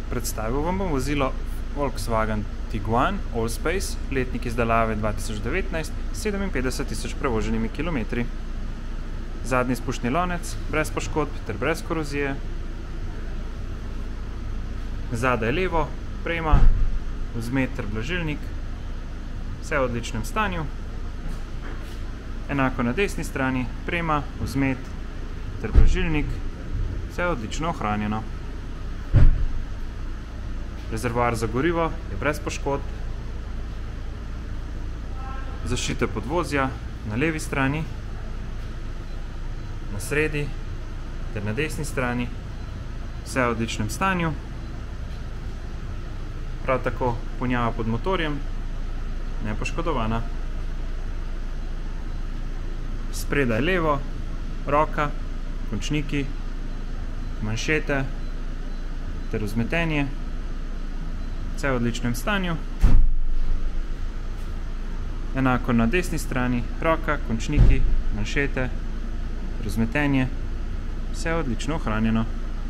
Predstavil vam bom vozilo Volkswagen Tiguan Allspace, letnik izdelave 2019, 57.000 prevoženimi kilometri. Zadnji izpušni lonec, brez poškodb ter brez korozije. Zadaj levo, prema, vzmet ter blažilnik, vse v odličnem stanju. Enako na desni strani, prema, vzmet ter blažilnik, vse odlično ohranjeno. Rezervoar za gorivo je brez poškodb. Zaščite podvozja na levi strani, na sredi ter na desni strani, vse v odličnem stanju. Prav tako ponjava pod motorjem, nepoškodovana. Spredaj levo, roka, končniki, manšete ter vzmetenje, vse v odličnem stanju. Enako na desni strani, roka, končniki, manšete, vzmetenje, vse odlično ohranjeno.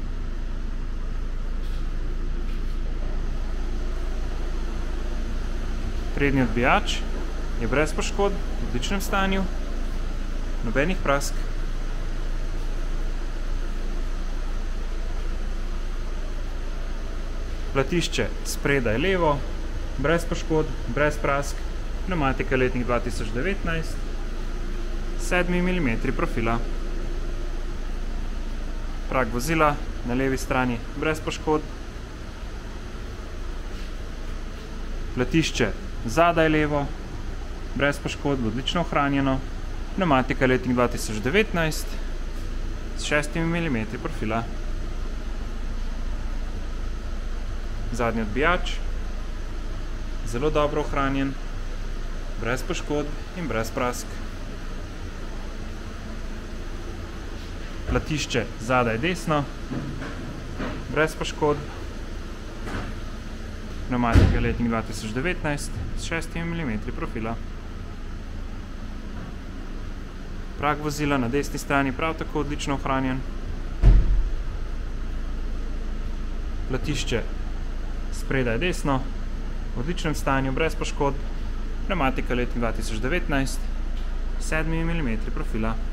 Prednji odbijač je brez poškodb, v odličnem stanju, nobenih prask. Platišče spredaj levo, brez poškodb, brez prask, pneumatika letnik 2019, 7 mm profila. Prag vozila na levi strani brez poškodb. Platišče zadaj levo, brez poškodb, odlično ohranjeno, pneumatika letnik 2019, s 6 mm profila. Zadnji odbijač, zelo dobro ohranjen, brez poškodb in brez prask. Platišče zadaj desno, brez poškodb, pneumatika letnik 2019 s 6 mm profila. Prag vozila na desni strani prav tako odlično ohranjen. Platišče spredaj desno, v odličnem stanju, brez poškodb, pneumatika letnik 2019, 7 mm profila.